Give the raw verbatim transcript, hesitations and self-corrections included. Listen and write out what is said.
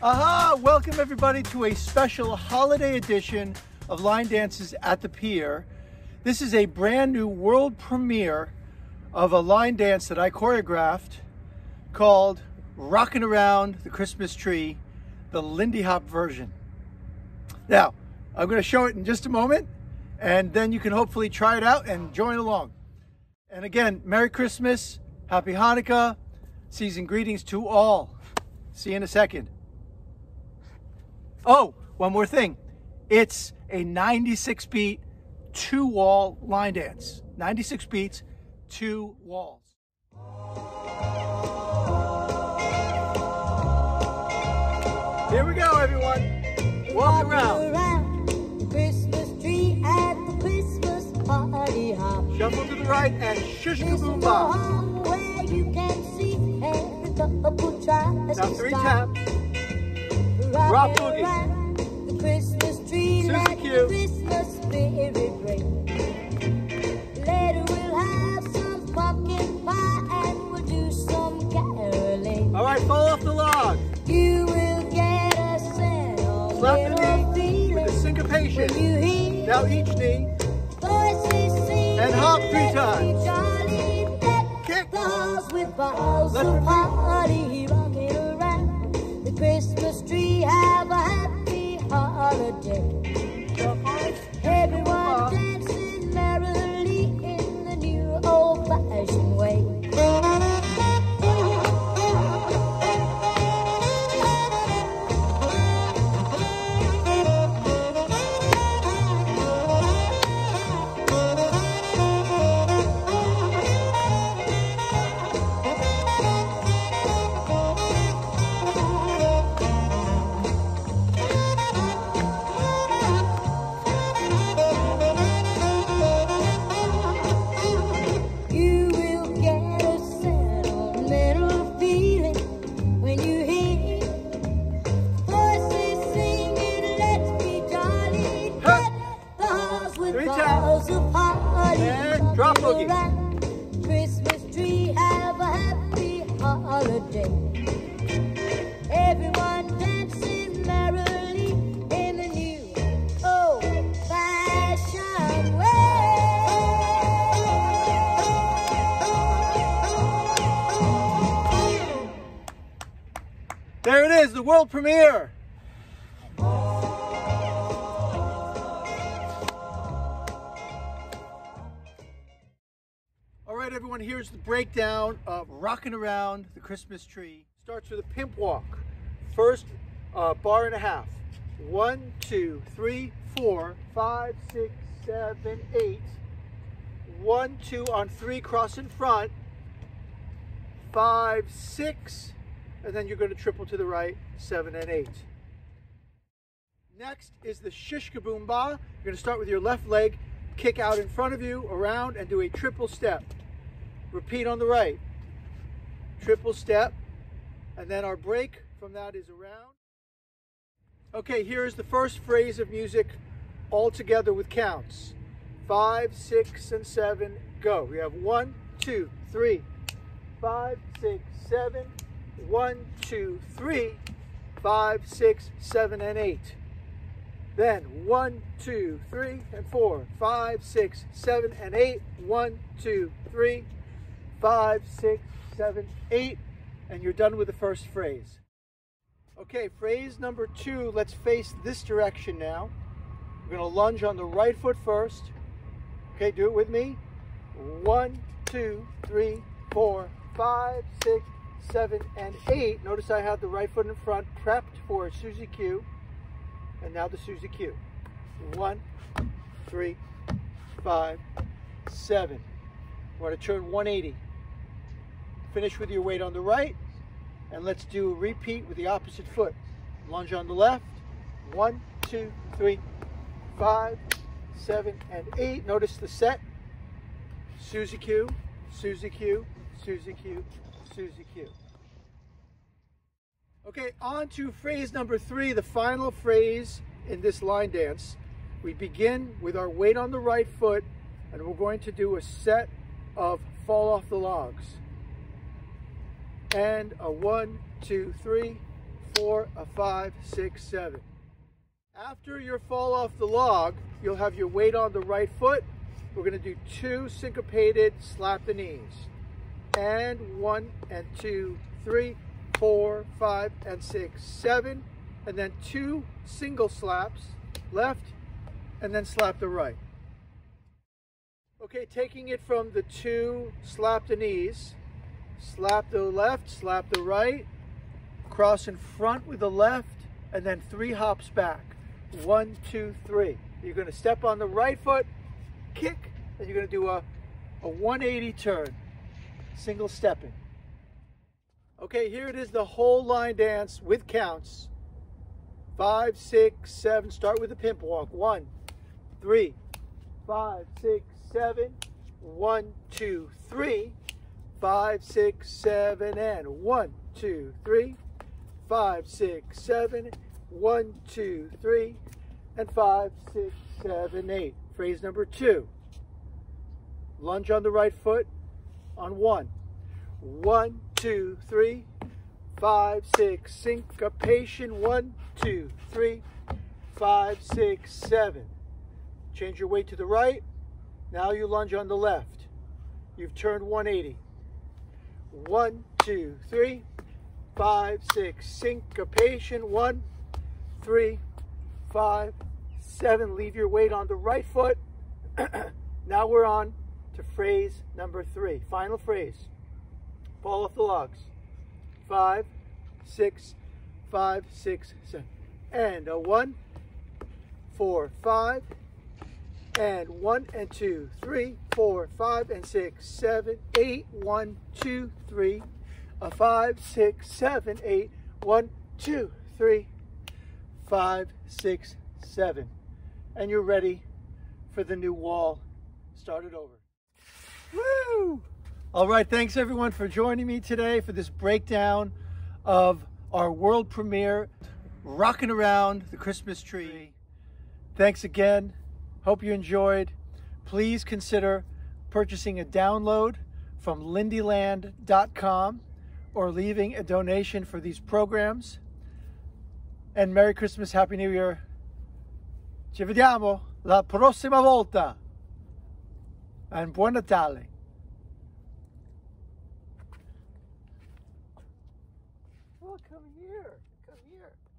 Aha! Welcome everybody to a special holiday edition of Line Dances at the Pier. This is a brand new world premiere of a line dance that I choreographed called Rockin' Around the Christmas Tree, the Lindy Hop version. Now, I'm going to show it in just a moment, and then you can hopefully try it out and join along. And again, Merry Christmas, Happy Hanukkah, season greetings to all. See you in a second. Oh, one more thing. It's a ninety-six beat, two wall line dance. ninety-six beats, two walls. Here we go, everyone. Walk around. around the Christmas tree at the Christmas party hop. Shuffle to the right and shush boom bop. Where you can see every couple tries Now to three stop. taps. Rock boogie. around the Christmas tree, Susie let Q. the Christmas spirit ring. Later we'll have some pumpkin pie and we'll do some caroling. All right, fall off the log. You will get a sentimental Slap the knee feeling with a syncopation. when you hear Now each knee. voices sing And hop three let times. me jolly deck Kick. the halls with balls Left of repeat. party rocking around the Christmas tree. Have a happy holiday. Everyone dancing merrily in the new old-fashioned way. You will get a sentimental feeling when you hear voices singing, let's be jolly. Huh. Deck the halls with Three balls of party And drop rocking boogie. around Christmas tree. Have a happy holiday. Everyone dancing merrily in the new old-fashioned way. There it is, the world premiere. All right, everyone, here's the breakdown of Rockin' Around the Christmas Tree. Starts with a pimp walk. First uh, bar and a half. One, two, three, four, five, six, seven, eight. One, two on three, cross in front. Five, six, and then you're going to triple to the right, seven and eight. Next is the shish kaboom ba. You're going to start with your left leg, kick out in front of you, around, and do a triple step. Repeat on the right. Triple step, and then our break from that is around. Okay, here's the first phrase of music all together with counts. Five, six, and seven, go. We have one, two, three, five, six, seven, one, two, three, five, six, seven, and eight. Then one, two, three, and four, five, six, seven, and eight. One, two, three, five, six, seven, eight, and you're done with the first phrase. Okay, phrase number two, let's face this direction now. We're going to lunge on the right foot first. Okay, do it with me. One, two, three, four, five, six, seven, and eight. Notice I have the right foot in front, prepped for a Susie Q. And now the Susie Q. One, three, five, seven. We're going to turn one eighty. Finish with your weight on the right. And let's do a repeat with the opposite foot. Lunge on the left. One, two, three, five, seven, and eight. Notice the set. Susie Q, Susie Q, Susie Q, Susie Q. Okay, on to phrase number three, the final phrase in this line dance. We begin with our weight on the right foot, and we're going to do a set of fall off the logs. And a one, two, three, four, a five, six, seven. After you fall off the log, you'll have your weight on the right foot. We're going to do two syncopated slap the knees. And one and two, three, four, five, and six, seven. And then two single slaps, left, and then slap the right. Okay, taking it from the two slap the knees, slap the left, slap the right, cross in front with the left, and then three hops back. One, two, three. You're going to step on the right foot, kick, and you're going to do a, a one eighty turn, single stepping. Okay, here it is, the whole line dance with counts. Five, six, seven, start with the pimp walk. One, three, five, six, seven, one, two, three, five, six, seven, and one, two, three, five, six, seven, one, two, three, and five, six, seven, eight. Phrase number two. Lunge on the right foot on one. One, two, three, five, six, syncopation. One, two, three, five, six, seven. Change your weight to the right. Now you lunge on the left. You've turned one eighty. One, two, three, five, six, syncopation. One, three, five, seven. Leave your weight on the right foot. Now we're on to phrase number three. Final phrase. Fall off the logs. Five, six, five, six, seven. And a one, four, five, and one, and two, three, four, five, and six, seven, eight, one, two, three, a five, six, seven, eight, one, two, three, five, six, seven. And you're ready for the new wall. Start it over. Woo! All right, thanks everyone for joining me today for this breakdown of our world premiere, Rockin' Around the Christmas Tree. Thanks again. Hope you enjoyed. Please consider purchasing a download from lindy land dot com or leaving a donation for these programs. And Merry Christmas, Happy New Year. Ci vediamo la prossima volta. And Buon Natale. Oh, come here. Come here.